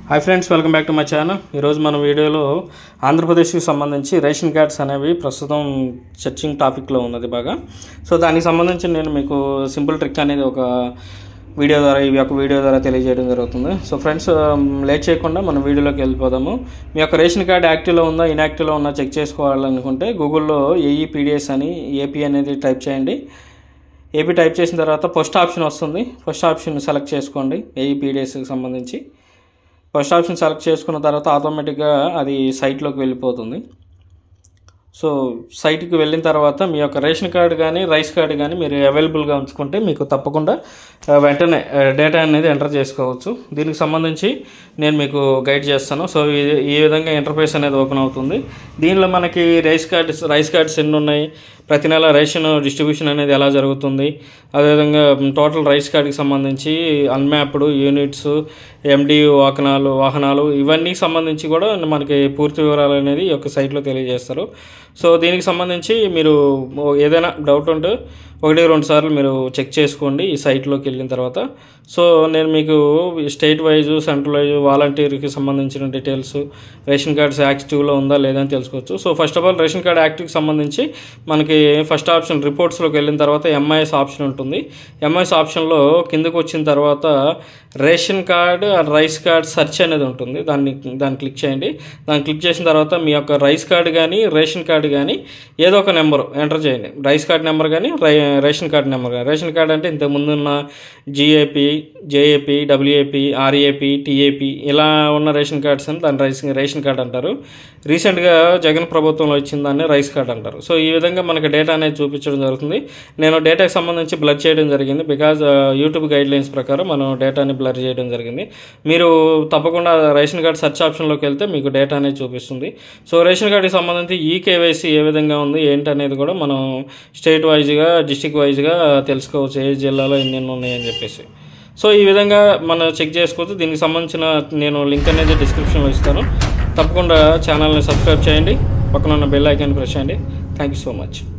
high friends welcome back to my channel मन video Andhra Pradesh की संबंधी रेशन कार्ड्स अने प्रस्तुत चर्चिंग टापिक बागा सो दाనికి సంబంధించి నేను మీకు సింపుల్ ట్రిక్ అనేది ఒక వీడియో ద్వారా తెలియజేయడం సో ఫ్రెండ్స్ లేట్ చేయకుండా మనం వీడియోలోకి వెళ్ళిపోదాము మీ యొక్క రేషన్ కార్డ్ యాక్టివ్లో ఉందా ఇన్యాక్టివ్లో ఉందా చెక్ చేసుకోవాలనుకుంటే గూగుల్లో ఏఈపీడిఎస్ అని ఏపీ అనేది టైప్ చేయండి ఏపీ టైప్ చేసిన తర్వాత ఫస్ట్ ఆప్షన్ వస్తుంది ఫస్ట్ ఆప్షన్ సెలెక్ట్ చేసుకోండి ఏఈపీడిఎస్ కి సంబంధించి ఫస్ట్ ఆప్షన్ సెలెక్ట్ చేసుకున్న తర్వాత ఆటోమేటిక్గా అది సైట్లోకి వెళ్ళిపోతుంది సో సైట్కి వెళ్ళిన తర్వాత మీ యొక్క రేషన్ కార్డు కానీ రైస్ కార్డు కానీ మీరు అవైలబుల్గా ఉంచుకుంటే మీకు తప్పకుండా వెంటనే డేటా అనేది ఎంటర్ చేసుకోవచ్చు దీనికి సంబంధించి నేను మీకు గైడ్ చేస్తాను సో ఈ విధంగా ఇంటర్ఫేస్ అనేది ఓపెన్ అవుతుంది దీనిలో మనకి రైస్ కార్డ్స్ ఎన్ని ఉన్నాయి ప్రతి నెల రేషన్ డిస్ట్రిబ్యూషన్ అనేది ఎలా జరుగుతుంది అదేవిధంగా టోటల్ రైస్ కార్డుకి సంబంధించి అన్మ్యాప్డ్ యూనిట్స్ ఎండి వాహనాలు ఇవన్నీ సంబంధించి కూడా మనకి పూర్తి వివరాలు అనేది ఈ యొక్క సైట్లో తెలియజేస్తారు సో దీనికి సంబంధించి మీరు ఏదైనా డౌట్ ఉంటే 1-2 సార్లు మీరు చెక్ చేసుకోండి ఈ సైట్లోకి వెళ్ళిన తర్వాత సో నేను మీకు స్టేట్ వైజ్ సెంట్రల్ వైజ్ వాలంటీర్కి సంబంధించిన డీటెయిల్స్ రేషన్ కార్డ్స్ యాక్టివ్లో ఉందా లేదా అని తెలుసుకోవచ్చు so first of all ration card యాక్టివ్కి సంబంధించి మనకి ఫస్ట్ ఆప్షన్ రిపోర్ట్స్లోకి వెళ్ళిన తర్వాత ఎంఐఎస్ ఆప్షన్ ఉంటుంది ఎంఐఎస్ ఆప్షన్లో కిందకు వచ్చిన తర్వాత ration card rice card search అనేది ఉంటుంది దాన్ని క్లిక్ చేయండి దాన్ని క్లిక్ చేసిన తర్వాత మీ యొక్క రైస్ కార్డు కానీ రేషన్ కార్డు కానీ ఏదో ఒక నెంబర్ ఎంటర్ చేయండి రైస్ కార్డ్ నెంబర్ కానీ రేషన్ కార్డ్ నెంబర్ కానీ రేషన్ కార్డ్ అంటే ఇంతకు ముందు ఉన్న GAP JAP WAP RAP TAP ఇలా ఉన్న రేషన్ కార్డ్స్ అని దాన్ని రేషన్ కార్డ్ అంటారు రీసెంట్గా జగన్ ప్రభుత్వంలో ఇచ్చిన దాన్ని రైస్ కార్డ్ అంటారు సో ఈ విధంగా మనకి డేటా అనేది చూపించడం జరుగుతుంది నేను డేటాకి సంబంధించి బ్లర్ చేయడం జరిగింది బికాజ్ యూట్యూబ్ గైడ్లైన్స్ ప్రకారం మనం డేటాని బ్లర్ చేయడం జరిగింది మీరు తప్పకుండా రేషన్ కార్డ్ సెర్చ్ ఆప్షన్లోకి వెళ్తే మీకు డేటా అనేది చూపిస్తుంది సో రేషన్ కార్డుకి సంబంధించి ఈకేవైసీ ఏ విధంగా ఉంది ఏంటి అనేది కూడా మనం స్టేట్ వైజ్గా డిస్ట్రిక్ట్ వైజ్గా తెలుసుకోవచ్చు ఏ జిల్లాలో ఎన్ని ఉన్నాయని చెప్పేసి సో ఈ విధంగా మనం చెక్ చేసుకోవచ్చు దీనికి సంబంధించిన నేను లింక్ అనేది డిస్క్రిప్షన్లో ఇస్తాను తప్పకుండా ఛానల్ని సబ్స్క్రైబ్ చేయండి పక్కన ఉన్న బెల్ ఐకాన్ ప్రెస్ చేయండి థ్యాంక్ యూ సో మచ్